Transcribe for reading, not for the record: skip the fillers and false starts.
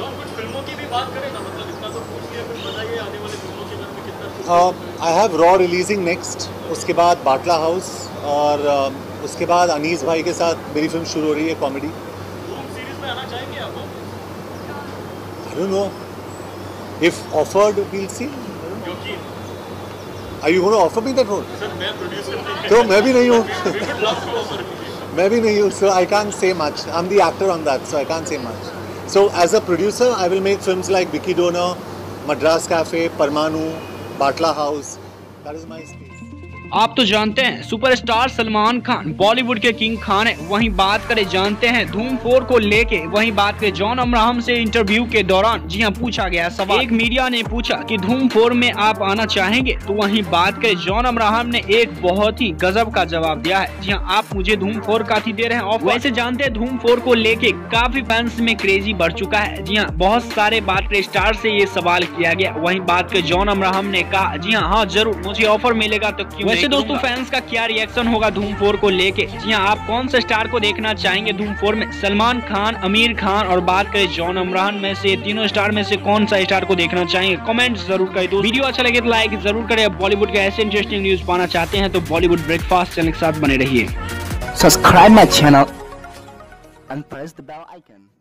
कुछ फिल्मों की भी बात करें ना, मतलब इतना तो पूछ लिया, फिर बताइए आने वाली फिल्मों के बारे में कितना। I have raw releasing next, उसके बाद बाटला हाउस, और उसके बाद अनीस भाई के साथ मेरी फिल्म शुरू हो रही है कॉमेडी। धूम सीरीज में आना चाहेंगे आप? I don't know, if offered we'll see. क्योंकि are you gonna offer me that role? Sir मैं प्रोड्यूसर नहीं, तो मैं भी नहीं हूँ। we would love to offer you. मैं भी नहीं हूँ, so I can't say much. I'm the actor on that, so I can't say much. So as a producer, I will make films like Vicky Donor, Madras Cafe, Parmanu, Batla House. That is my space. आप तो जानते हैं superstar Salman Khan Bollywood के king Khan है। वहीं बात करें जानते हैं धूम 4 को लेके, वहीं बात करें जॉन अब्राहम से इंटरव्यू के दौरान जी हां पूछा गया सवाल। एक मीडिया ने पूछा कि धूम 4 में आप आना चाहेंगे, तो वहीं बात करें जॉन अब्राहम ने एक बहुत ही गजब का जवाब दिया है। जी हां, आप मुझे धूम 4 का दे रहे हैं ऑफर। वैसे जानते हैं धूम 4 को लेके काफी फैंस में क्रेजी बढ़ चुका है। जी हाँ, बहुत सारे बात करें स्टार से ये सवाल किया गया। वहीं बात करें जॉन अब्राहम ने कहा जी हाँ जरूर, मुझे ऑफर मिलेगा तो क्यों। वैसे दोस्तों फैंस का क्या रिएक्शन होगा धूम 4 को लेके? जी हाँ, आप कौन सा स्टार को देखना चाहेंगे धूम 4 में? सलमान खान, आमिर खान और बात करें जॉन अब्राहम में से तीनों स्टार में से कौन सा स्टार को देखना चाहेंगे? कमेंट जरूर करें। दोस्तों वीडियो अच्छा लगे तो लाइक जरूर करें। बॉलीवुड के ऐसे इंटरेस्टिंग न्यूज पाना चाहते हैं तो बॉलीवुड ब्रेकफास्ट चैनल के साथ बने रहिए। Subscribe my channel and press the bell icon.